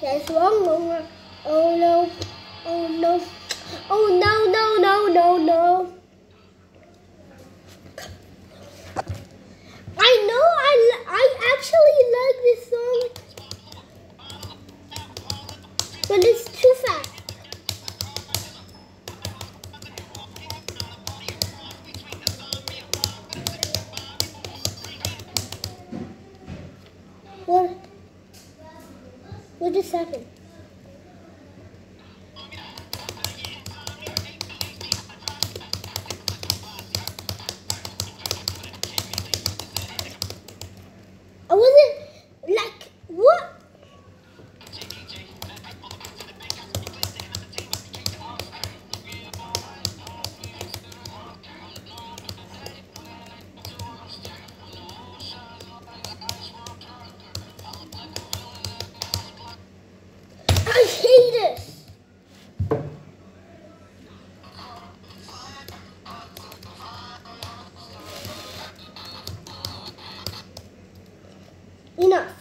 That's wrong. Oh no. Oh no. Oh no, no, no, no, no. I know I actually like this song, but it's too fast. What just happened? I wasn't like what? I hate this. Enough.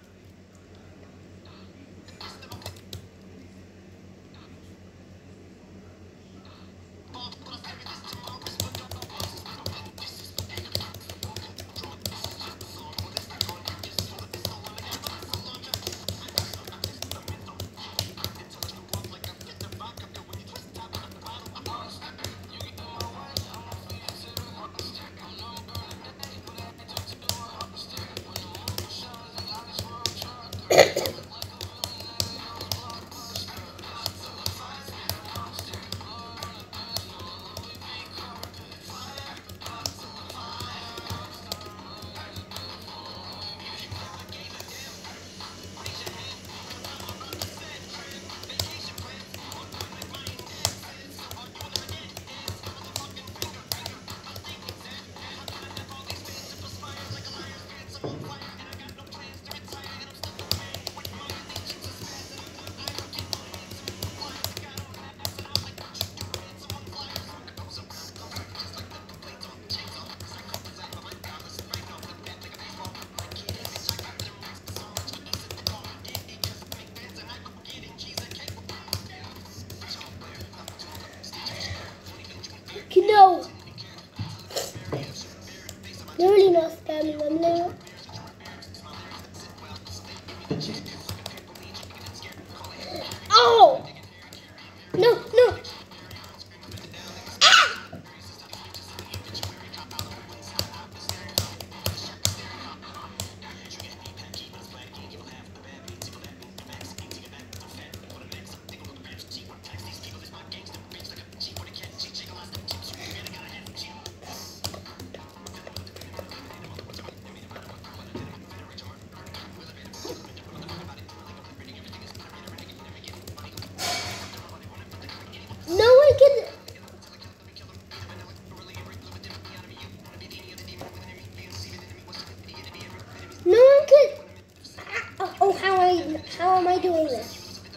No. You're really not spamming them now. Oh! No, no. Ah! No one can. No one can. Oh, how am I doing this?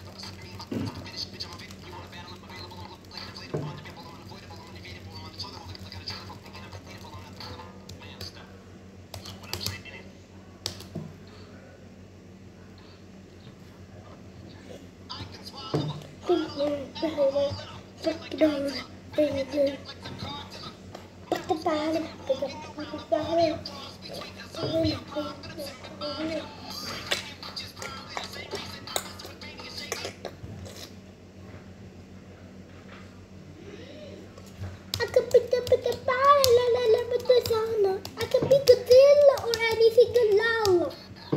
I could pick up the bottle, but the sauna. I could pick a deal or anything alone.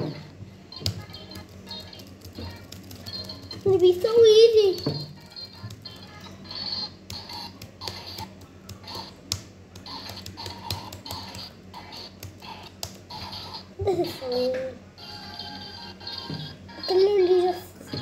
It's gonna be so easy. This is fun. I can literally just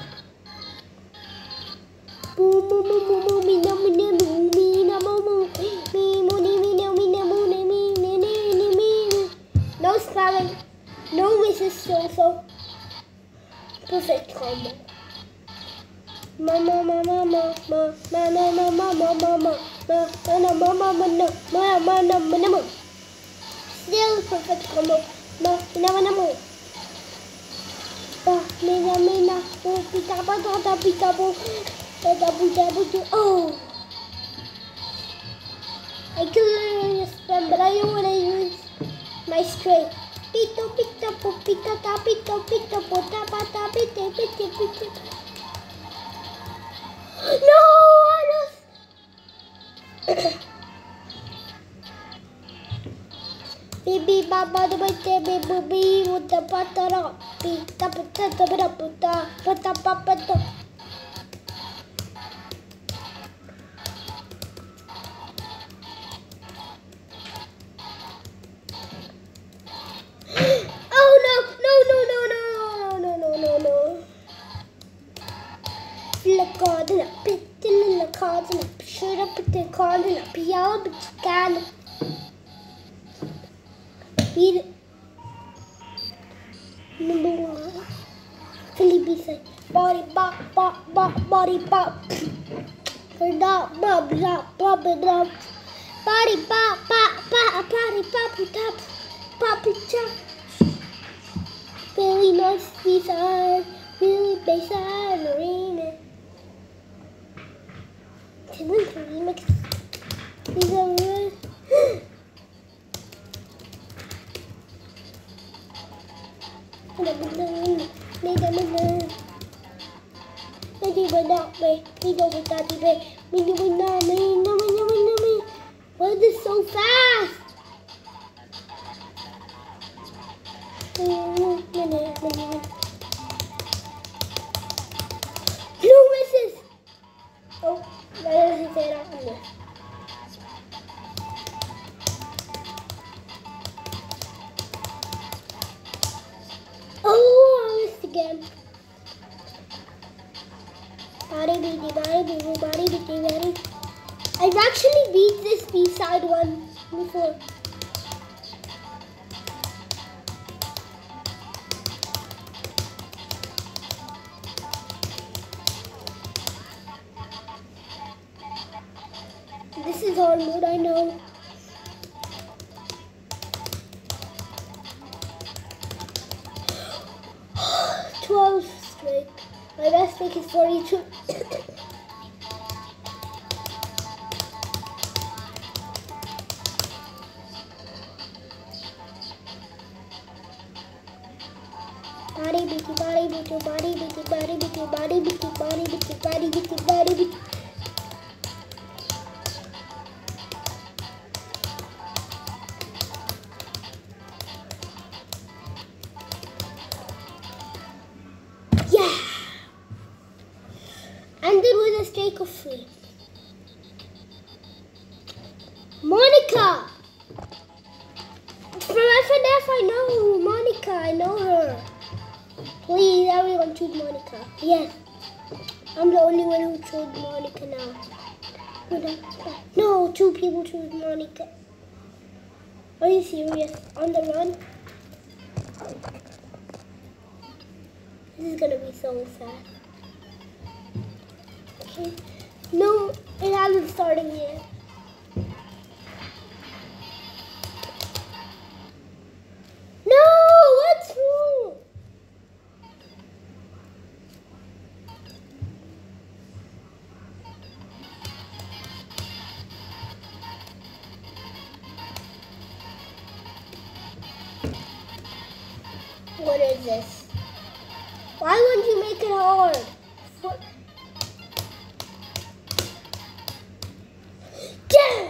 boom, boom, boom, boom, boom, me, no, me, no, boom, me, no, boom, me, money, me, no, me, no, money, me, me, me, me. No spamming, no resistance, so perfect combo. Mama, mama, mama, mama, mama, mama, mama, mama, mama, mama, still perfect combo. No, no, no, no. mina, pita, patata, pita, oh! I can literally just spam, but I don't want to use my strength. Pito, pita, pita, pito, pita, pota, pata, pita, pita, pita. No! I lost. Baby, baba, the baby, baby, with the patara, pita, pita, pita, pita, pata, pata. Called in a piano, but you can beat it. Number 1. Philly said, body bop, bop, bop, body bop. Bop, bop, bop, bop, bop. Body bop, bop, bop, body bop, top, poppy chop. Philly nice B-side, Philly B-side, arena. Timothy remix. These are good. Why is this so fast? Blue misses. Oh, that doesn't say that on there. Oh, I missed again. Body beaty, body beaty, body. I've actually beat this B-side one before. This is hard mode, I know. Straight. My best pick is 42. Body beaty, body beaty, body beaty, body beaty, body beaty, body beaty, body beaty, body beaty. Yeah! And it was a streak of 3. Monica! From FNF, I know Monica. I know her. Please, everyone choose Monica. Yes. I'm the only one who chose Monica now. No, 2 people choose Monica. Are you serious? On the run? This is gonna be so fast. Okay. No, it hasn't started yet. No, what's wrong? What is this? Why wouldn't you make it hard? Yeah!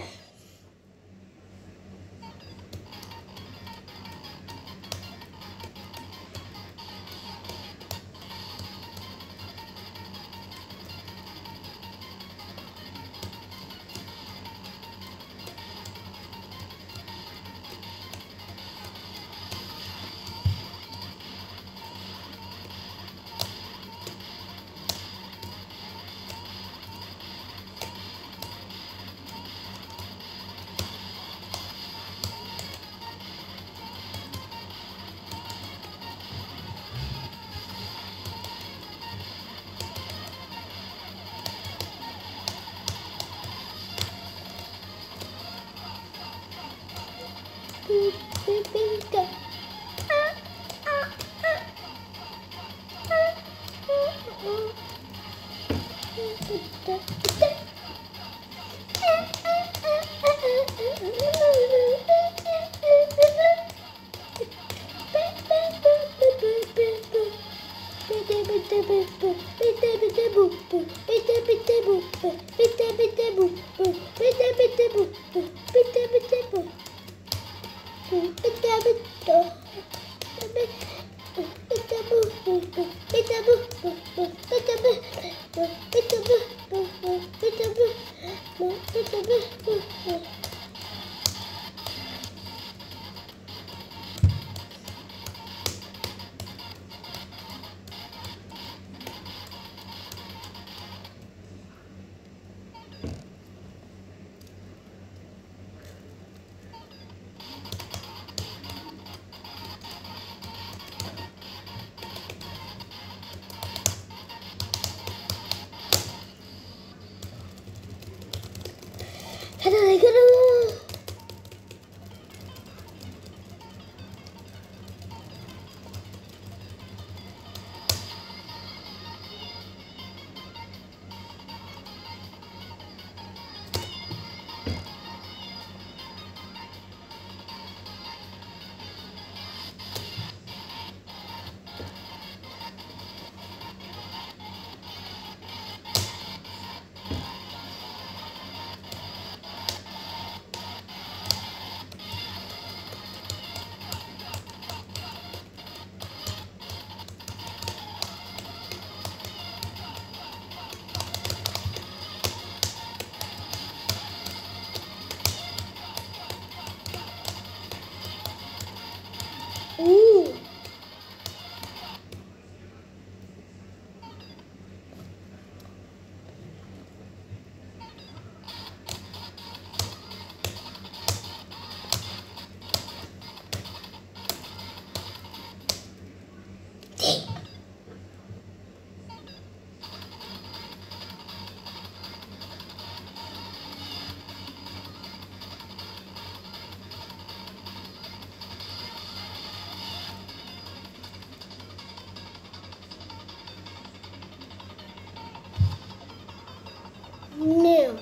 No.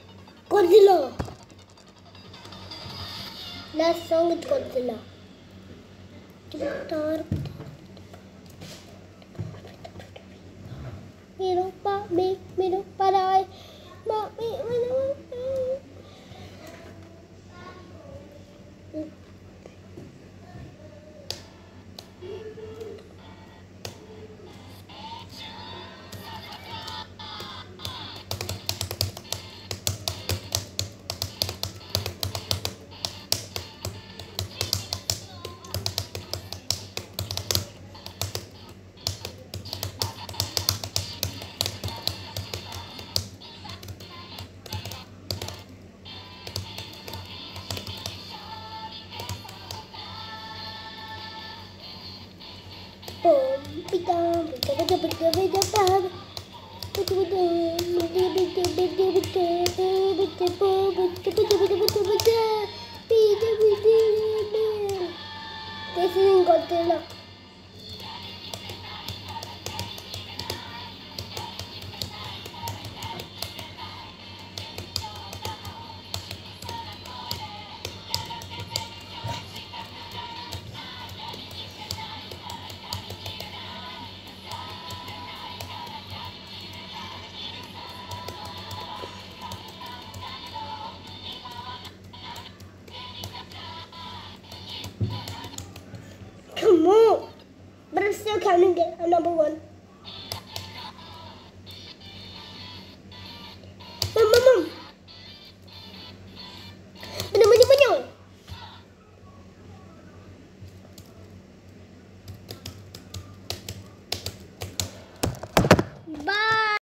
Godzilla. Last song is Godzilla. Miro parai. This is Godzilla. Come on! But I'm still counting it. I'm number one.